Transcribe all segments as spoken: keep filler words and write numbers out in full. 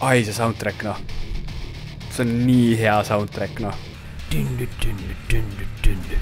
ai, see soundtrack, noh. See on nii hea soundtrack, noh. Tündu, tündu, tündu, tündu.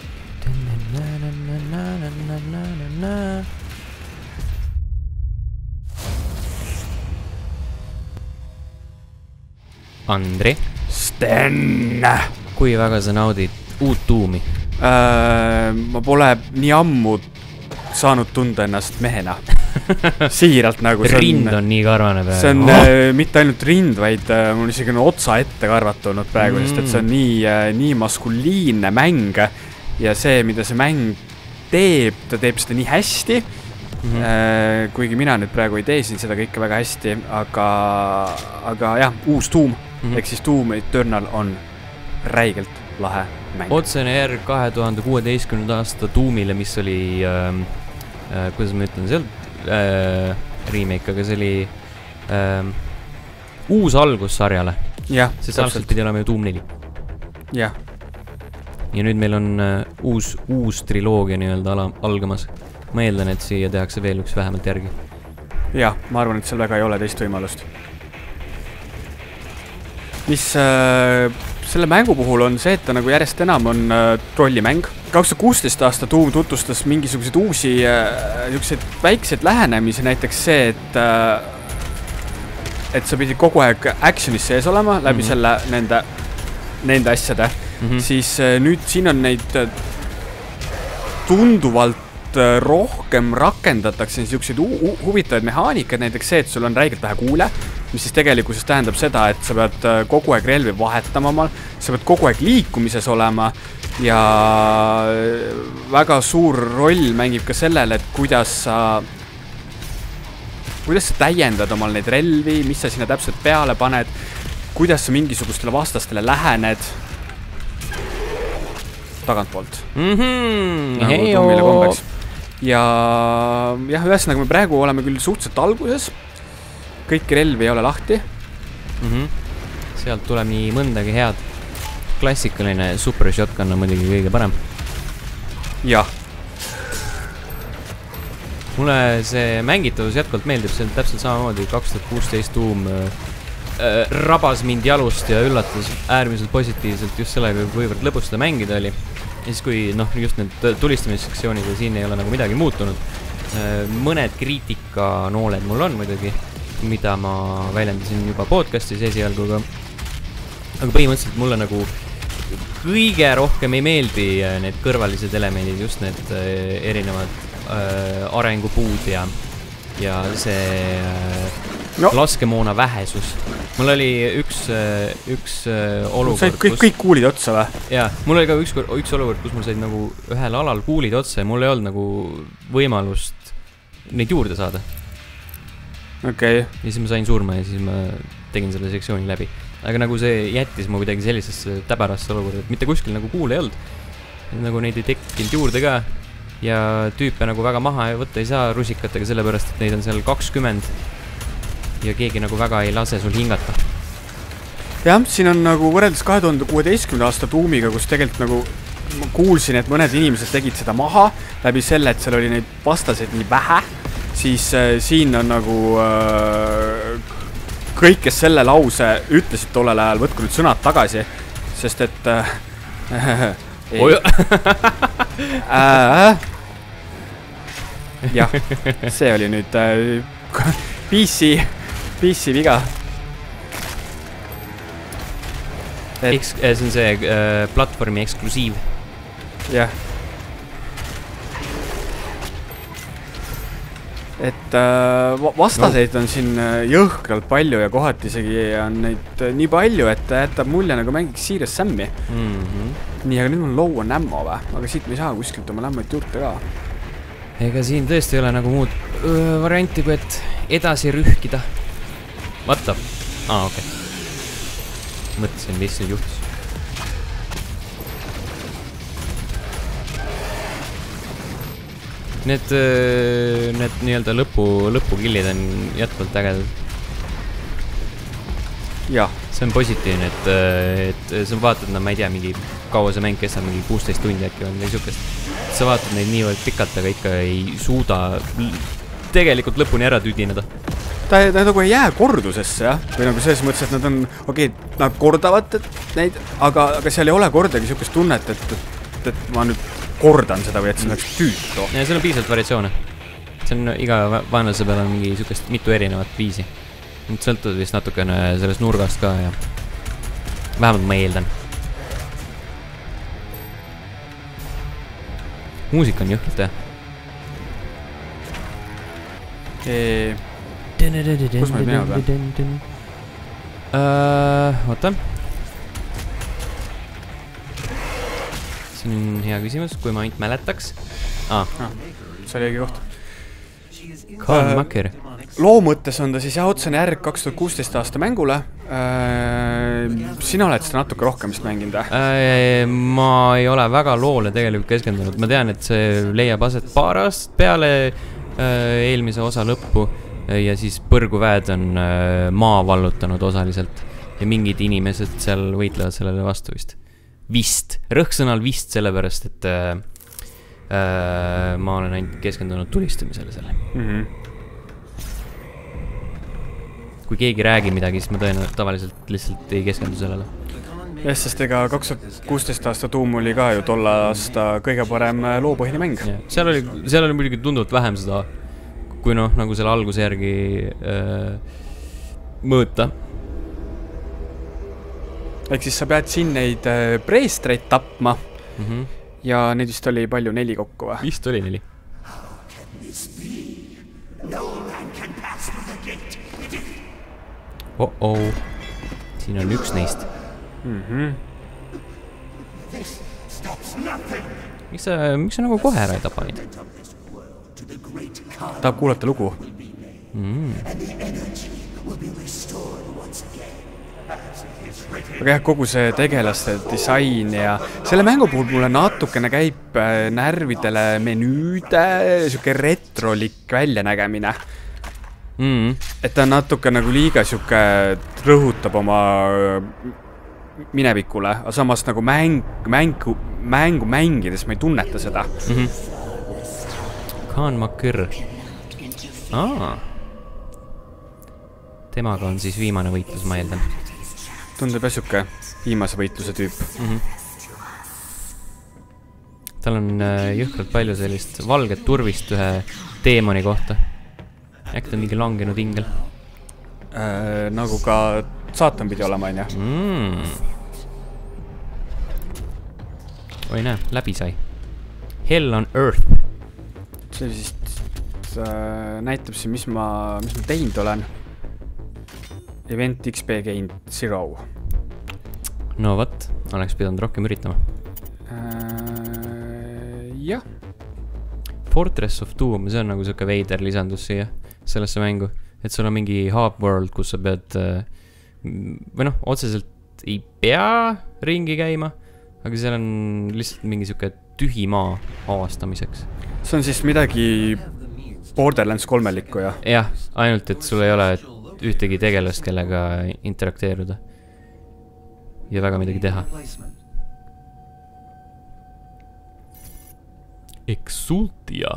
Andri. Sten! Kui väga sa naudid uut tuumi? Äh, ma pole nii ammu saanud tunda ennast mehena. Siiralt nagu see on... Rind on nii karvane praegu. See on oh. äh, mitte ainult rind, vaid äh, mul isegi on otsa ette karvatunud praegu, mm. sest et see on nii, äh, nii maskuliinne mäng ja see, mida see mäng teeb, ta teeb seda nii hästi, mm-hmm. äh, kuigi mina nüüd praegu ei tee siin seda kõike väga hästi, aga, aga jah, uus tuum, mm-hmm. ehk siis Doom Eternal on räigelt lahe mäng. Otsene järg kahe tuhande kuueteistkümnenda aasta Doomile, mis oli, äh, äh, kuidas ma ütlen, seal äh, remake, aga see oli äh, uus algus sarjale. Jah, sest algselt pidi olema ju Doom neli. Jah. Ja nüüd meil on uh, uus, uus triloogia nii-öelda ala, algamas. Ma eeldan, et siia tehakse veel üks vähemalt järgi. Jah, ma arvan, et seal väga ei ole teist võimalust. Mis äh, selle mängu puhul on see, et ta nagu järjest enam on äh, trollimäng. kaks tuhat kuusteist aasta Doom tutvustas mingisuguseid uusi äh, väikseid lähenemisi, näiteks see, et, äh, et sa pidid kogu aeg actionis sees olema läbi mm-hmm. selle nende, nende asjade. Mm-hmm. Siis äh, nüüd siin on neid äh, tunduvalt äh, rohkem rakendatakse niisuguseid hu- hu- huvitavaid mehaanikud, näiteks see, et sul on räigelt vähe kuule, mis siis tegelikkuses tähendab seda, et sa pead äh, kogu aeg relvi vahetama omal, sa pead kogu aeg liikumises olema ja äh, väga suur roll mängib ka sellele, et kuidas sa kuidas sa täiendad omal neid relvi, mis sa sinna täpselt peale paned, kuidas sa mingisugustele vastastele lähened tagantpoolt. Mm-hmm. Nagu tuumile kombeks. Ja jah, ühesõnaga me praegu oleme küll suhteliselt alguses. Kõiki relvi ei ole lahti. Mm-hmm. Sealt tuleb nii mõndagi head. Klassikaline super shotgun on muidugi kõige parem. Jah. Mulle see mängitavus jätkalt meeldib, see on täpselt samamoodi kaks tuhat kuusteist Doom äh, rabas mind jalust ja üllatas äärmiselt positiivselt just sellega, kuivõrd lõbus seda mängida oli. Ja siis kui noh, just need tulistamissektsioonid ja siin ei ole nagu midagi muutunud. Mõned kriitikanooled mul on muidugi, mida ma väljendasin juba podcastis esialgu, aga, aga põhimõtteliselt mulle nagu kõige rohkem ei meeldi need kõrvalised elemendid, just need erinevad äh, arengupuud ja, ja see äh, no. laskemoona vähesus. Mul oli üks, üks olukord, said kõik, kus... kõik kuulid otsa või? Jaa, mul oli ka üks, üks olukord, kus mul said nagu ühel alal kuulid otsa ja mul ei olnud nagu võimalust neid juurde saada. Okei. Okay. Ja siis ma sain surma ja siis ma tegin selle sektsiooni läbi. Aga nagu see jättis mu kuidagi sellisesse täbärasse olukorda, et mitte kuskil nagu kuule ei olnud. Nagu neid ei tekkinud juurde ka ja tüüpe nagu väga maha võtta ei saa rusikatega, sellepärast, et neid on seal kakskümmend ja keegi nagu väga ei lase sul hingata. Jah, siin on nagu võrreldes kahe tuhande kuueteistkümnenda aasta Doomiga, kus tegelikult nagu ma kuulsin, et mõned inimesed tegid seda maha läbi selle, et seal oli neid vastaseid nii vähe, siis äh, siin on nagu äh, kõik, kes selle lause ütlesid tollel ajal, võtku nüüd sõnad tagasi, sest et äh, Oja. äh, jah, see oli nüüd äh, P C P C viga. Et... Eks, see on see äh, platvormi eksklusiiv. Jah. Et äh, vastaseid no. on siin jõhkralt palju ja kohati isegi on neid nii palju, et jätab mulje nagu mängiks Serious Sam'i. Mm-hmm. Nii, aga nüüd on low on ämmo või? Aga siit me ei saa kuskilt oma lämmet juurde ka. Ega siin tõesti ei ole nagu muud öö, varianti, kui et edasi rühkida. Vaata. Aa, okei. Okay. Mõtlesin, mis nüüd juhtus. Need, need nii-öelda lõpu, lõpukillid on jätkuvalt ägedad. Jah. See on positiivne, et, et sa vaatad, no ma ei tea, mingi kaua see mäng kestab, mingi kuusteist tundi äkki on või sihukest. Sa vaatad neid niivõrd pikalt, aga ikka ei suuda tegelikult lõpuni ära tüdineda. ta, ta nagu ei jää kordusesse, jah. Või nagu selles mõttes, et nad on, okei, okay, nad kordavad neid, aga, aga seal ei ole kordagi niisugust tunnet, et, et, et ma nüüd kordan seda või et see oleks tüütu. Ja seal on piisavalt variatsioone. See on iga vaenlase peal on mingi niisugust mitu erinevat viisi. Nüüd sõltud vist natukene sellest nurgast ka ja vähemalt ma eeldan. Muusika on jõhkralt, jah. Eee, kus ma ei minema pean? Uh, oota. See on hea küsimus, kui ma ainult mäletaks. Ah. Ah, see oli õige koht. Khan uh, Macker. Loo mõttes on ta siis jah otsene järg kaks tuhat kuusteist aasta mängule. Uh, sina oled seda natuke rohkem vist mänginud? Uh, ma ei ole väga loole tegelikult keskendunud. Ma tean, et see leiab aset paar aastat peale eelmise osa lõppu ja siis põrguväed on maa vallutanud osaliselt ja mingid inimesed seal võitlevad sellele vastu vist. Vist. Rõhksõnal vist sellepärast, et äh, äh, ma olen ainult keskendunud tulistamisele selle. Mm-hmm. Kui keegi räägi midagi, siis ma tõenäoliselt tavaliselt lihtsalt ei keskendu sellele. Jah, sest ega kaks tuhat kuusteist aasta Doom oli ka ju tolle aasta kõige parem loopõhine mäng. Ja, seal oli, seal oli muidugi tunduvalt vähem seda, kui noh, nagu selle alguse järgi öö, mõõta. Ehk siis sa pead siin neid preestreid tapma mm-hmm. ja neid vist oli palju neli kokku või? Vist oli neli. Oh-oh. Siin on üks neist. Mm-hmm. Miks sa, miks sa nagu kohe ära ei tapa neid? Tahab kuulata lugu. Mm. Aga jah, kogu see tegelaste disain ja selle mängu puhul mulle natukene käib närvidele menüüde, siuke retrolik väljanägemine. Mm. Et ta natuke nagu liiga siuke rõhutab oma minevikule, aga samas nagu mäng, mängu, mängu mängides ma ei tunneta seda. Mm-hmm. Khan Macker. Aa. Temaga on siis viimane võitlus, ma eeldan. Tundub jäsuke viimase võitluse tüüp. Mm-hmm. Tal on jõhkralt palju sellist valget turvist ühe teemoni kohta. Äkki ta on mingi langenud ingel. Äh, nagu ka saatan pidi olema, on ja? Mm. Oi näe, läbi sai. Hell on Earth. See siis äh, näitab siin, mis ma, mis ma teinud olen. Event X P gain zero. No võt, oleks pidanud rohkem üritama. Äh, jah. Fortress of Doom, see on nagu selline veider lisandus siia sellesse mängu. Et sul on mingi hub world, kus sa pead, või noh, otseselt ei pea ringi käima, aga seal on lihtsalt mingi siuke tühi maa avastamiseks. See on siis midagi Borderlands kolmelikku, jah? Jah, ainult, et sul ei ole ühtegi tegelast, kellega interakteeruda. Ja väga midagi teha. Exultia.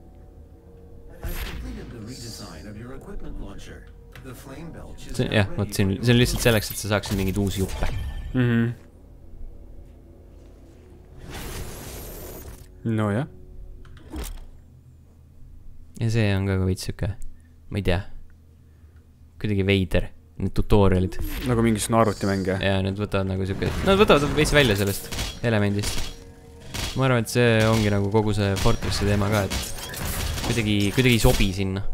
See, jah, võt, see, on, see on lihtsalt selleks, et sa saaksid mingid uusi juppe. Mm-hmm. No jah. Ja see on ka veits siuke, ma ei tea, kuidagi veider, need tutorialid. Nagu mingisugune arvutimäng, jah? Ja need võtavad nagu siuke, nad võtavad veits välja sellest elemendist. Ma arvan, et see ongi nagu kogu see Fortressi teema ka, et kuidagi, kuidagi ei sobi sinna.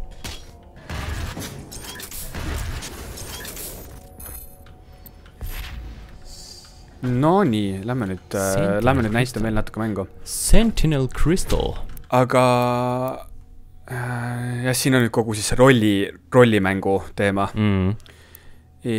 No nii, lähme nüüd, äh, lähme nüüd näitame veel natuke mängu. Sentinel Crystal. Aga äh, jah, siin on nüüd kogu siis see rolli, rollimängu teema. Mm. E,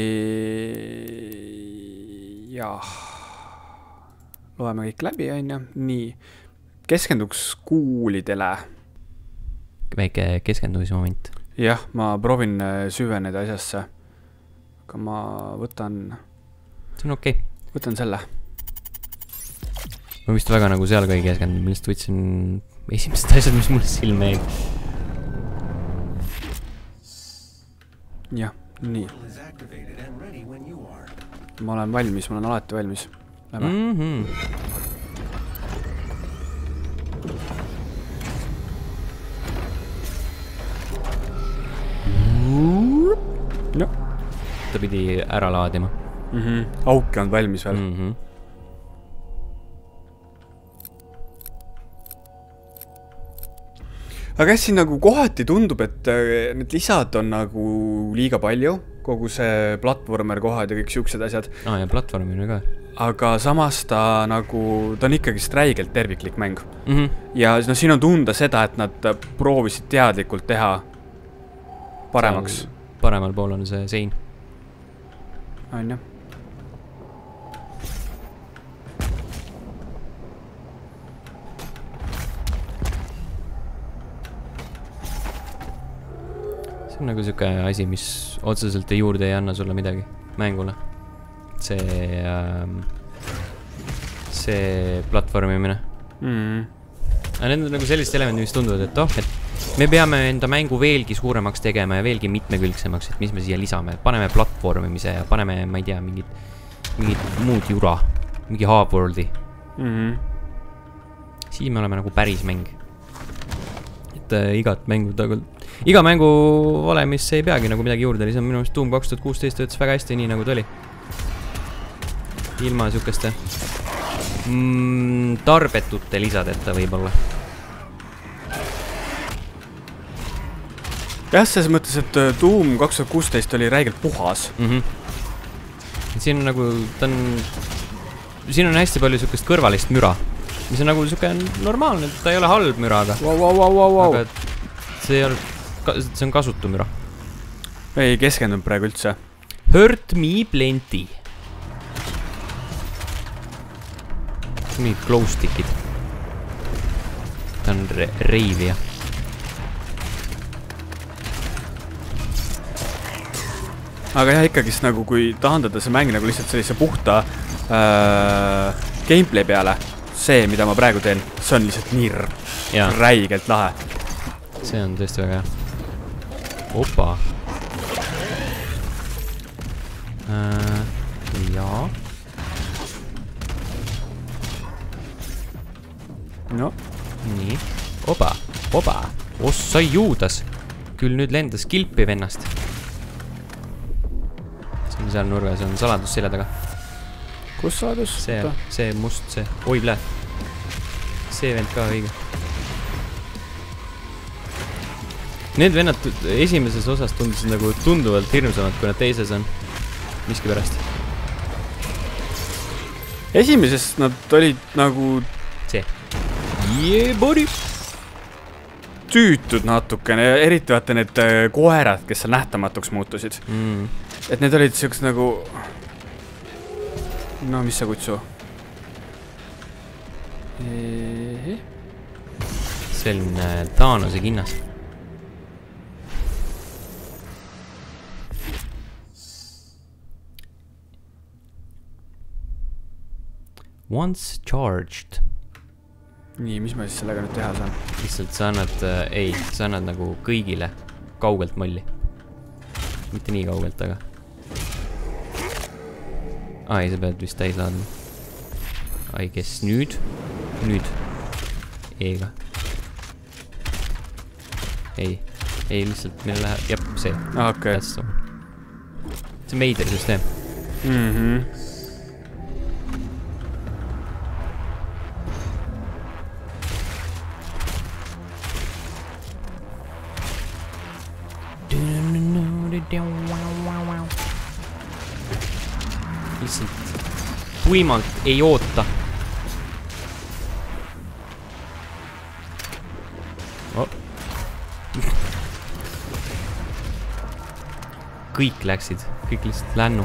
jah. Loeme kõik läbi, on ja? Nii. Keskenduks kuulidele. Väike keskendumise moment. Jah, ma proovin süveneda asjasse. Aga ma võtan... See on okei. Okay. Võtan selle. Ma vist väga nagu seal ka ei keskendunud. Ma lihtsalt võtsin esimesed asjad, mis mulle silme jäid. jah, nii. Ma olen valmis, ma olen alati valmis. Lähme. Mm-hmm. No. Ta pidi ära laadima. Mm-hmm. Auke on valmis veel. Mm-hmm. Aga siin nagu kohati tundub, et need lisad on nagu liiga palju, kogu see platvormer kohad ja kõik siuksed asjad. Aa, ja platvormine ka. Aga samas ta nagu, ta on ikkagi räigelt terviklik mäng. Mm-hmm. Ja no, siin on tunda seda, et nad proovisid teadlikult teha paremaks. Paremal pool on see sein. On jah. See on nagu siuke asi, mis otseselt juurde ei anna sulle midagi mängule. See, ähm, see platvormimine. Mm. Aga need on nagu sellised elemendid, mis tunduvad, et oh, et me peame enda mängu veelgi suuremaks tegema ja veelgi mitmekülgsemaks, et mis me siia lisame. Paneme platvormimise ja paneme, ma ei tea, mingid, mingid muud jura, mingi Half-Worldi. Mm-hmm. Siis me oleme nagu päris mäng. Et äh, igat mängu tagu... Iga mängu valemisse ei peagi nagu midagi juurde, lihtsalt minu arust Doom kaks tuhat kuusteist töötas väga hästi nii nagu ta oli. Ilma siukeste mm, tarbetute lisadeta võib-olla. Jah, selles mõttes, et Doom kaks tuhat kuusteist oli räigelt puhas. Mm-hmm. Siin on nagu, ta on, siin on hästi palju siukest kõrvalist müra, mis on nagu siuke normaalne, ta ei ole halb müraga. Wow, wow, wow, wow, wow. Aga see on, see on kasutu müra. Ei keskendunud praegu üldse. Hurt me plenty. Mingid glowstickid. Ta on re reivija. Aga jah, ikkagist nagu kui tahandada see mäng nagu lihtsalt sellise puhta äh, gameplay peale, see, mida ma praegu teen, see on lihtsalt nii ja. Räigelt lahe. See on tõesti väga hea. Opa. Äh, jaa. No. Nii. Opa. Opa. Ossa juudas. Küll nüüd lendas kilpi vennast. See on seal nurga, see on saladus selja taga. Kus saladus? See, see must, see. Oi, plee. See vend ka õige. Need vennad esimeses osas tundusid nagu tunduvalt hirmsamad, kui nad teises on. Miski pärast. Esimeses nad olid nagu... See. Yeah, buddy! Tüütud natukene, eriti vaata need koerad, kes seal nähtamatuks muutusid. Mm. Et need olid siuks nagu... No, mis sa kutsu? Ehe. Selline Thaanose kinnas. Once charged. Nii, mis ma siis sellega nüüd teha saan? Lihtsalt sa annad, äh, ei, sa annad nagu kõigile kaugelt molli. Mitte nii kaugelt, aga. Ai, sa pead vist täis laadma. Ai, kes nüüd? Nüüd. Eega. Ei, ei, lihtsalt meil läheb, jep, see. Ah, okei. Okay. See on meider süsteem. Mhm. Lihtsalt tuimalt ei oota. Oh. Kõik läksid, kõik lihtsalt lännu.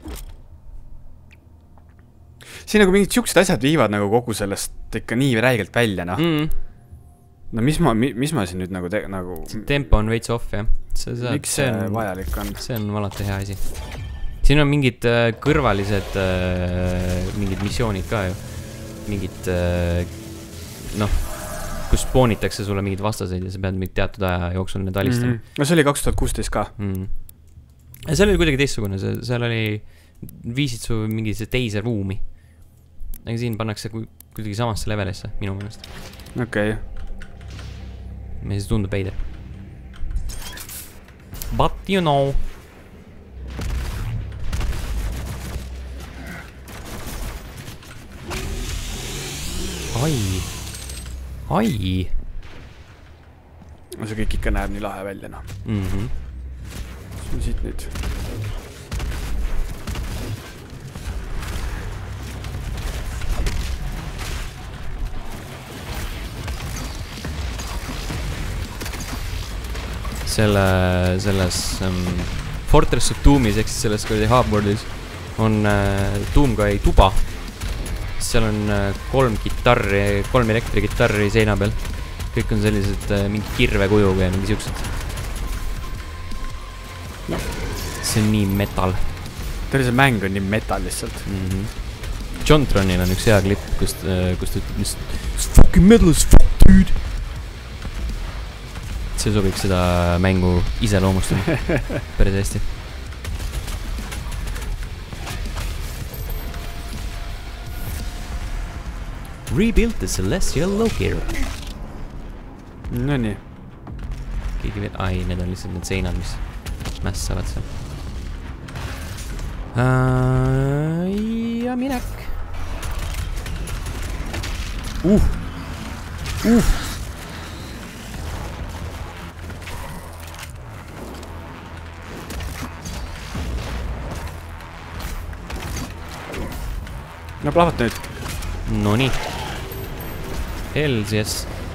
Siin nagu mingid siuksed asjad viivad nagu kogu sellest ikka nii räigelt välja, noh. Mm. No mis ma, mis ma siin nüüd nagu te, nagu... Tempo on veits off, jah. See, see, miks see on, vajalik on? See on alati hea asi. Siin on mingid äh, kõrvalised äh, mingid missioonid ka ju. Mingid, äh, noh, kus spoonitakse sulle mingid vastaseid ja sa pead mingid teatud aja jooksul need alistama. Mm -hmm. No see oli kaks tuhat kuusteist ka. Mm. seal oli kuidagi teistsugune, seal oli, viisid su mingi see teise ruumi. Aga siin pannakse kuidagi samasse levelisse, minu mõnest. Okei. Me siis tundub veider. But you know. Ai. Ai. See kõik ikka näeb nii lahe välja, noh. Mhm. Mis me siit nüüd? Selle, selles um, Fortress of Doomis, ehk siis selles kuradi Hubboardis on uh, Doomguy tuba. Seal on uh, kolm gitarri, kolm elektrigitarri seina peal. Kõik on sellised uh, mingi kirve kujuga ja mingi siuksed. No. See on nii metal. Terve see mäng on nii metal lihtsalt. Mm-hmm. John Tronil on üks hea klipp, kust, uh, kust ütleb lihtsalt it's fucking metal as fuck, dude! See sobiks seda mängu ise loomustama päris hästi. Rebuild the Celestial Locator. No nii. Keegi veel, ai, need on lihtsalt need seinad, mis mässavad seal. Uh, ja minek. Uh. Uh. No plahvat nüüd. No nii. Hells yes.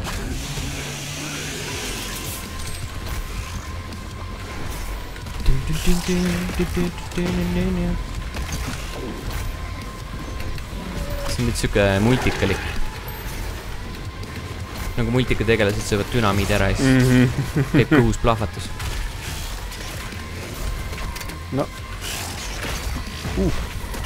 See on nüüd siuke multikalik. Nagu multika tegelased söövad dünamiidi ära ja siis mm-hmm. teeb kõhus plahvatus. No. Uh.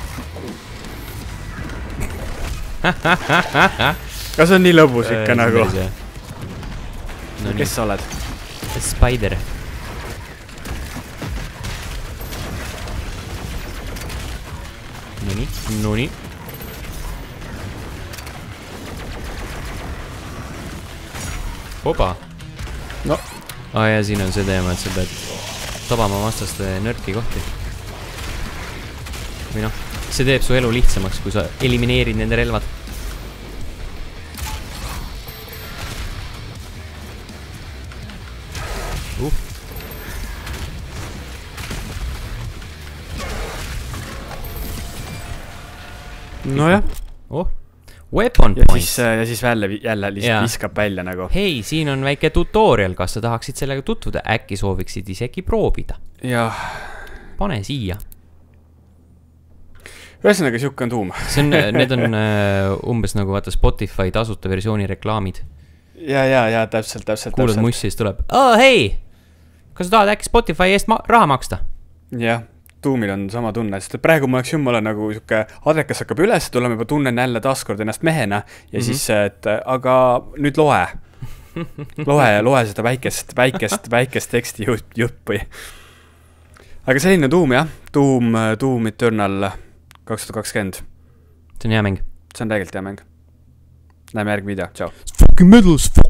Kas on nii lõbus ikka äh, nagu? No kes sa oled? Spider. Nonii, nonii. Oba. No. Ah, ja siin on see teema, et sa pead tabama vastaste nõrki kohti. Või noh, see teeb su elu lihtsamaks, kui sa elimineerid nende relvad. Uh. No jah. Oh. Weapon ja points. Siis, ja siis jälle, jälle lihtsalt viskab välja nagu. Hei, siin on väike tutorial, kas sa tahaksid sellega tutvuda? Äkki sooviksid isegi proovida? Jah. Pane siia. Ühesõnaga siuke on Doom. See on, need on uh, umbes nagu vaata Spotify tasuta versiooni reklaamid. Ja, ja, ja, täpselt, täpselt. Kuulad täpselt. mussi, siis tuleb, oh, hei, kas sa tahad äkki Spotify eest ma raha maksta? Jah, Doomil on sama tunne, sest praegu ma oleks jumala nagu siuke adrekas hakkab üles, tuleme juba tunnen jälle taaskord ennast mehena ja mm-hmm. siis, et aga nüüd loe. Loe ja loe seda väikest, väikest, väikest teksti jutpi. Aga selline Doom, jah. Doom, Doom Eternal kaks tuhat kakskümmend. See on hea mäng. See on tegelikult hea mäng. Näeme järg video. Ciao. Fucking metal as fuck.